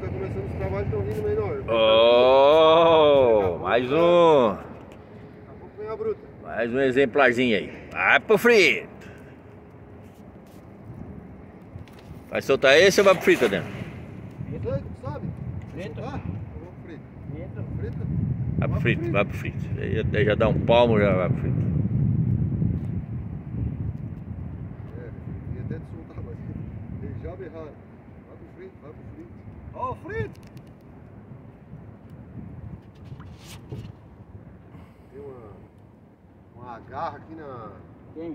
tá começando os trabalhos, estão vindo menor. Oh, mais um. Acompanha a bruta. Mais um exemplarzinho aí. Vai pro frito. Vai soltar esse ou vai pro frito, Adriano? Esse aí, tu sabe? Frito. Ah, eu vou pro frito. Frito. Frito? Vai pro frito, vai pro frito. Aí já dá um palmo, já vai pro frito. É, ia até te soltar, mas ele já berraram. Vai pro frito, vai pro frito. Ó, o frito! Tem uma garra aqui na... Quem?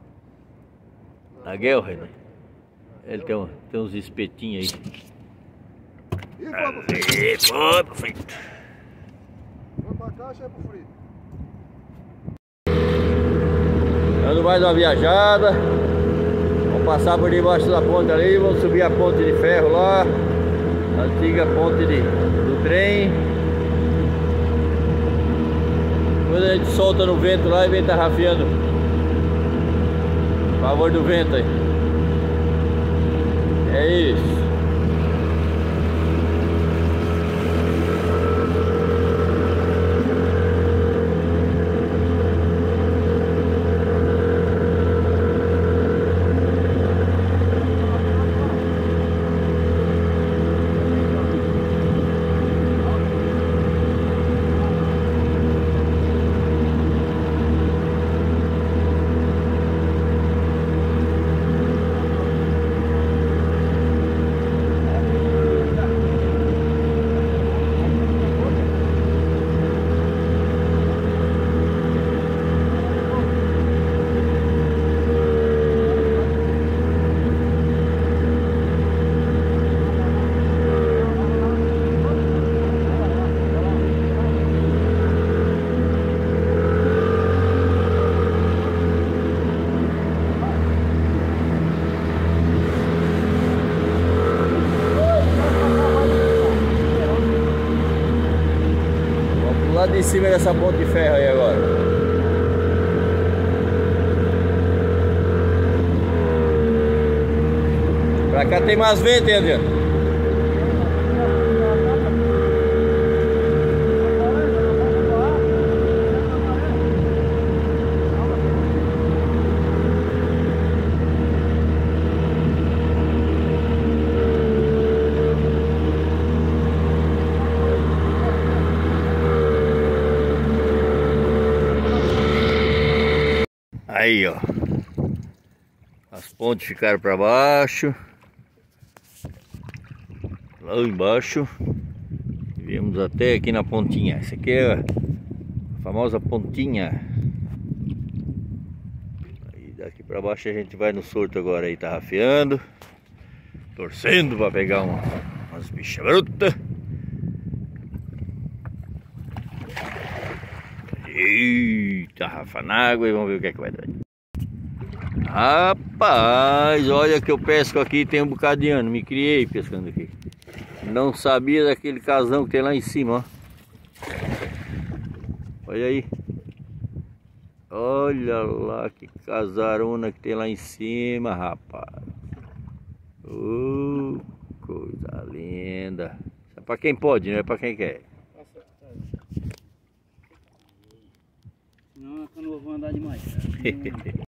Na guerra, né? Ele tem uns espetinhos aí. E vai pro frito. Aí, foi pro frito. Vai pra caixa, é pro frito. Dando mais uma viajada. Vamos passar por debaixo da ponte ali. Vamos subir a ponte de ferro lá. A antiga ponte do trem. Depois a gente solta no vento lá e vem tarrafiando. A favor do vento aí. É isso. Lá de cima dessa ponte de ferro aí agora. Pra cá tem mais vento, hein, Adriano? Aí, ó, as pontes ficaram para baixo, lá embaixo, viemos até aqui na pontinha. Essa aqui é a famosa pontinha. Aí daqui para baixo a gente vai no sorto agora aí, tarrafiando, torcendo para pegar umas bichas brutas. Eita, Rafa na água e vamos ver o que é que vai dar. Rapaz, olha que eu pesco aqui tem um bocado de ano. Me criei pescando aqui. Não sabia daquele casão que tem lá em cima, ó. Olha aí. Olha lá que casarona que tem lá em cima, rapaz. Coisa linda. É pra quem pode, não é pra quem quer. Senão eu não vou andar demais.